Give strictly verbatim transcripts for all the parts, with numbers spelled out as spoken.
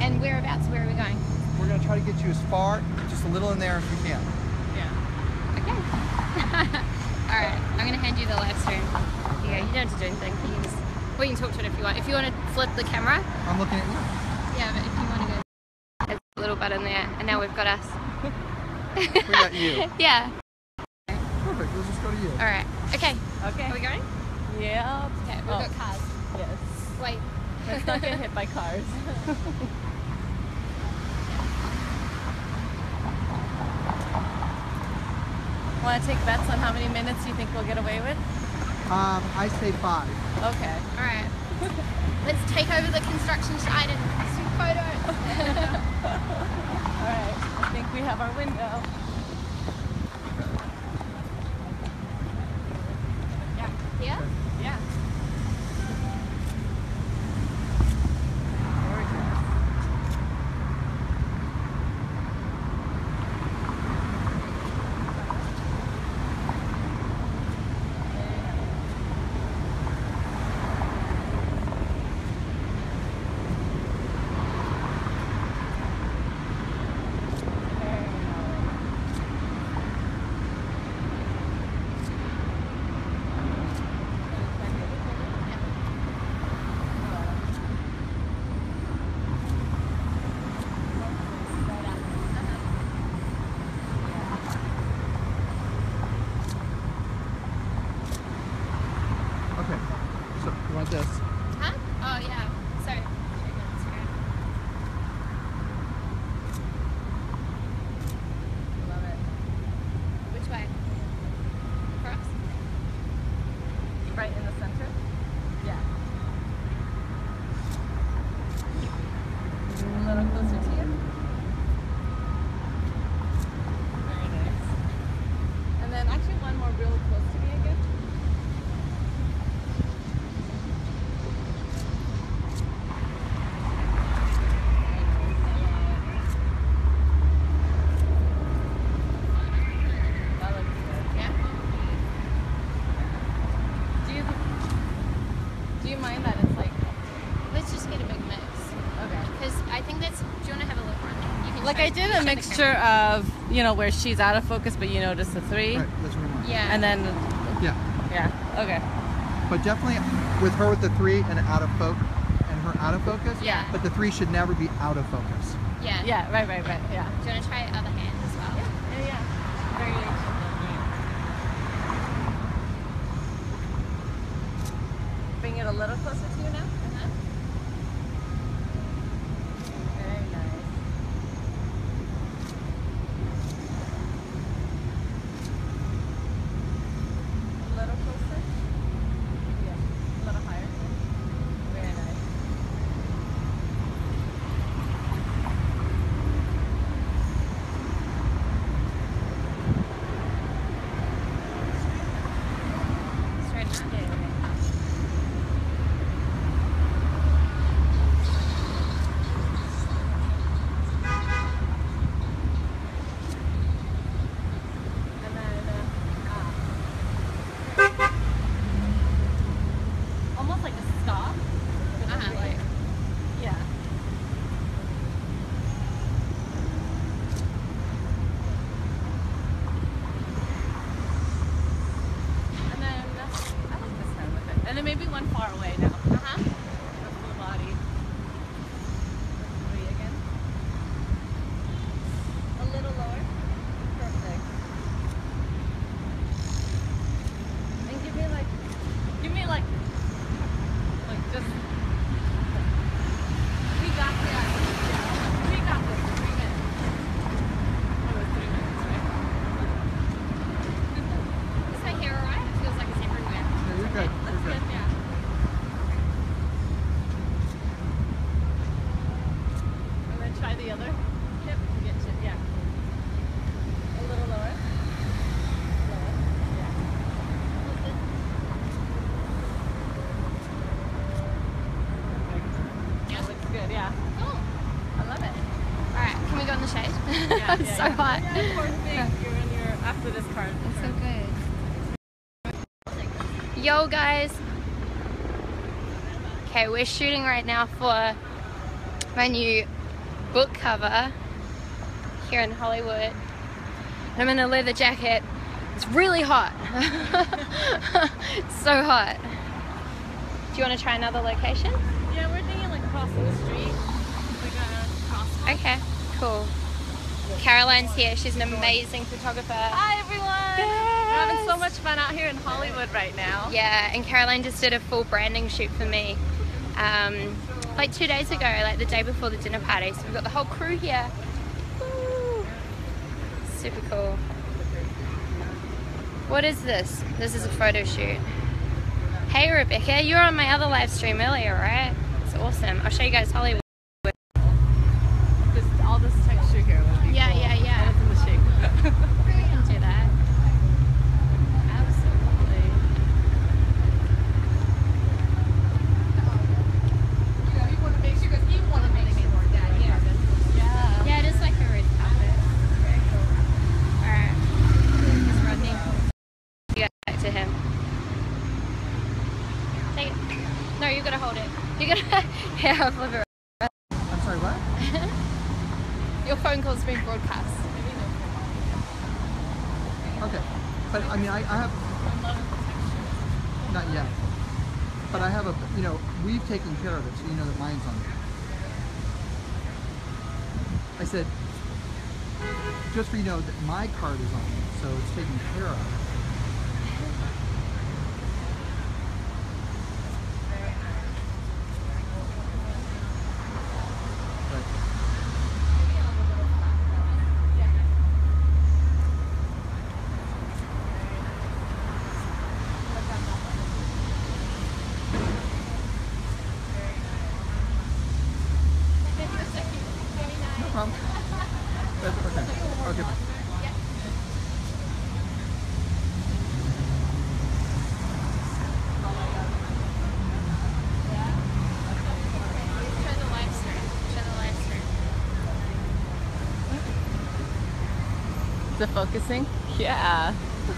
And whereabouts? Where are we going? We're going to try to get you as far, just a little in there as we can. Yeah. Okay. Alright, I'm going to hand you the live stream. Here you go. You don't have to do anything. You can just, well, you can talk to it if you want. If you want to flip the camera. I'm looking at you. Yeah, but if you want to go. There's a little button there. And now we've got us. We got you. Yeah. Perfect. Let's just go to you. Alright. Okay. Okay. Are we going? Yeah. Okay, we've Oh. got cars. Yes. Wait. Let's not get hit by cars. Want to take bets on how many minutes you think we'll get away with? Um, I say five. Okay. Alright. Let's take over the construction site and take photos. Alright. I think we have our window. Yeah. Here? Yeah. Okay. So, you want this? Huh? Oh, yeah. Sorry. Love it. Which way? Across? Right in the center? Yeah. A little closer to you. Very nice. And then actually one more real close to me again. That looks good. Yeah? Do you do you mind that it's like Let's just get a big mix. okay? Because I think that's. Do you want to have a look around? You can Like show- I did show a the mixture of you know where she's out of focus, but you notice the three, Right, that's what I want. camera. Yeah. and then Yeah. yeah, okay, But definitely with her with the three and out of focus, and her out of focus. Yeah. But the three should never be out of focus. Yeah. yeah, right, right, right, yeah, Do you want to try other hand as well? yeah, yeah. Very nice. Bring it a little closer to you now. Uh-huh. Very nice. A little closer. Yeah, a little higher. Very nice. Straight up. Yeah, yeah, yeah. And then, uh, uh, almost like a stop. Uh-huh. Like, yeah. And then, uh, I like this time with it. And then maybe one far away now. Uh-huh. The full body. The three again. A little lower. Perfect. And give me like, give me like, like just. We got this. We got this. Three minutes. It was three minutes, right? Is my hair alright? It feels like it's everywhere. Yeah, you're good. That's You're good. good. Yeah. And then try the other hip. Get you, yeah. A little lower. Lower. Yeah. Perfect. Yeah. That looks good. Yeah. Cool. I love it. Alright, can we go in the shade? Yeah, It's yeah, so yeah. hot. Yeah, poor thing. You're in your after this card. It's so good. Yo guys. Okay, we're shooting right now for my new book cover here in Hollywood. I'm in a leather jacket. It's really hot. It's so hot. Do you want to try another location? Yeah, we're thinking like crossing the street. Like a crosswalk. Okay, cool. Caroline's here. She's an amazing photographer. Hi everyone! Yes. We're having so much fun out here in Hollywood right now. Yeah, and Caroline just did a full branding shoot for me. Um, like two days ago, like the day before the dinner party. So we've got the whole crew here. Woo. Super cool. What is this? This is a photo shoot. Hey Rebecca, you were on my other live stream earlier, right? It's awesome. I'll show you guys Hollywood. This, all this texture here would be Yeah, cool. yeah, yeah. And it's in the shape. We can do that. Absolutely. Yeah. Yeah, it is like a red carpet. Very cool. Alright. Here's Rodney. You got back to him. Take it. No, you gotta hold it. You gotta. Yeah, I'll flip it. I'm sorry, what? Your phone call's being broadcast. Okay. But I mean, I, I have, not yet. But I have a, you know, we've taken care of it, so you know that mine's on there. I said, just for you know that my card is on it, so it's taken care of. But, no problem. That's okay. Okay, bye. Show the live stream. Show the live stream. Is it focusing? Yeah.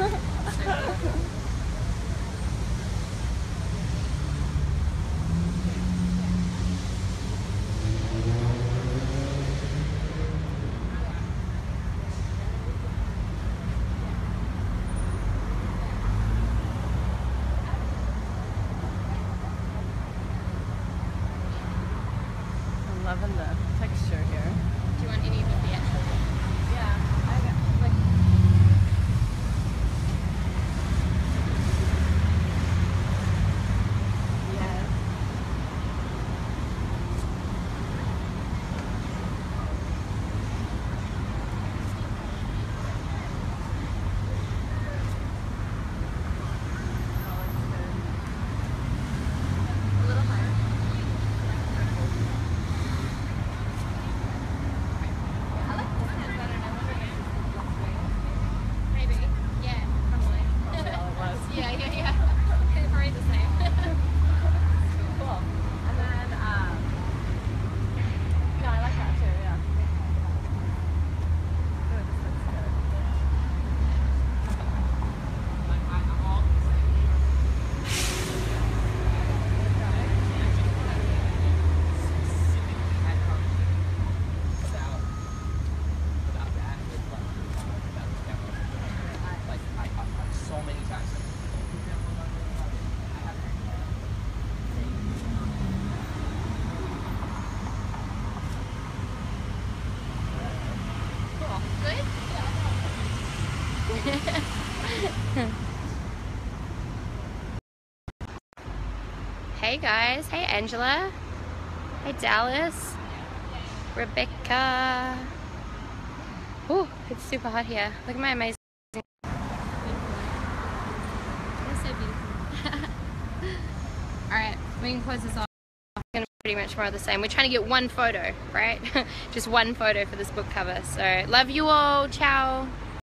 I'm loving the texture here. Do you want any of the actual? Yeah, I got like. Yes. A little higher. Maybe. Yeah, probably. Probably all it was. Yeah, yeah, yeah. They're probably the same. Cool. And then, um, yeah, I like that too, yeah. Ooh, this looks good. So many times. Cool. Good? Hey guys. Hey Angela. Hey Dallas. Rebecca. Ooh, it's super hot here. Look at my amazing. That's so beautiful. Alright, we can close this off. It's gonna be pretty much more of the same. We're trying to get one photo, right? Just one photo for this book cover. So, love you all. Ciao.